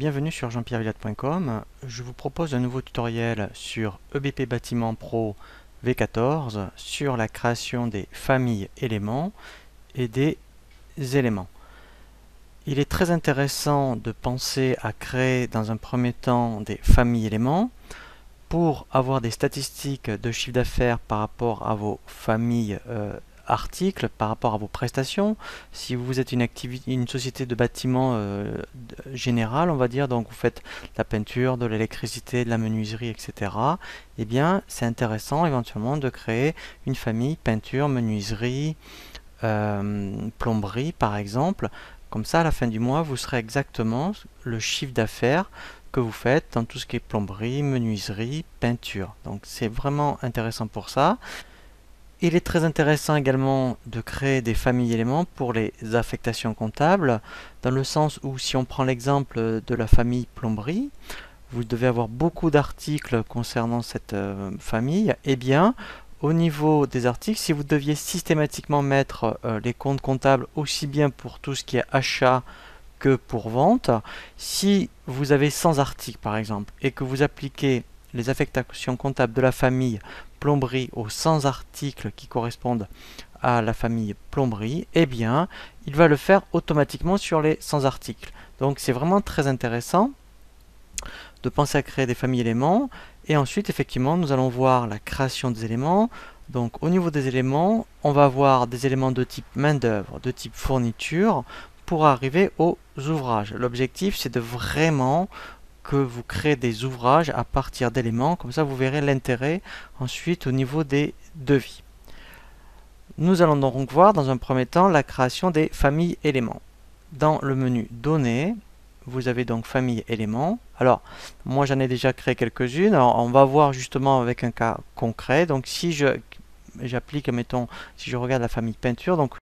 Bienvenue sur jeanpierrevillatte.com. Je vous propose un nouveau tutoriel sur EBP Bâtiment Pro V14 sur la création des familles éléments et des éléments. Il est très intéressant de penser à créer dans un premier temps des familles éléments pour avoir des statistiques de chiffre d'affaires par rapport à vos familles articles, par rapport à vos prestations. Si vous êtes une société de bâtiment générale, on va dire, donc vous faites de la peinture, de l'électricité, de la menuiserie, etc., eh bien c'est intéressant éventuellement de créer une famille peinture, menuiserie, plomberie par exemple. Comme ça, à la fin du mois, vous saurez exactement le chiffre d'affaires que vous faites dans tout ce qui est plomberie, menuiserie, peinture. Donc c'est vraiment intéressant pour ça. Il est très intéressant également de créer des familles éléments pour les affectations comptables, dans le sens où si on prend l'exemple de la famille plomberie, vous devez avoir beaucoup d'articles concernant cette famille, et bien au niveau des articles, si vous deviez systématiquement mettre les comptes comptables aussi bien pour tout ce qui est achat que pour vente, si vous avez 100 articles par exemple et que vous appliquez les affectations comptables de la famille plomberie aux 100 articles qui correspondent à la famille plomberie, eh bien il va le faire automatiquement sur les 100 articles. Donc c'est vraiment très intéressant de penser à créer des familles éléments. Et ensuite, effectivement, nous allons voir la création des éléments. Donc, au niveau des éléments, on va avoir des éléments de type main-d'œuvre, de type fourniture, pour arriver aux ouvrages. L'objectif, c'est de vraiment que vous créez des ouvrages à partir d'éléments. Comme ça, vous verrez l'intérêt ensuite au niveau des devis. Nous allons donc voir dans un premier temps la création des familles éléments. Dans le menu Données, vous avez donc famille éléments. Alors, moi j'en ai déjà créé quelques-unes. Alors, on va voir justement avec un cas concret. Donc, si j'applique, mettons, si je regarde la famille peinture, donc